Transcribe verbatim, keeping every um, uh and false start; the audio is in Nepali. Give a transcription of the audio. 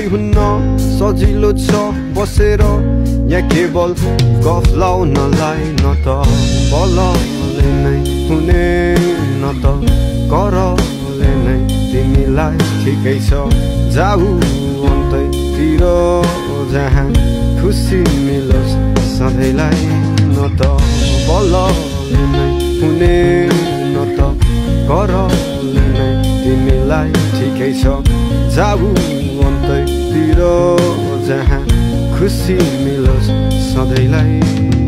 हुन्न सजिलो छ बसेर यहाँ केवल गफ लाउनलाई न त बलले नै हुने न त करले नै तिमीलाई ठिकै छ जाऊ अन्तैतिर जहाँ खुसी मिलोस् सधैँलाई न त बलले नै हुने न त करले नै तिमीलाई ठिकै छ जाऊ अन्तैतिर जहाँ खुसी मिलोस् सधैँलाई।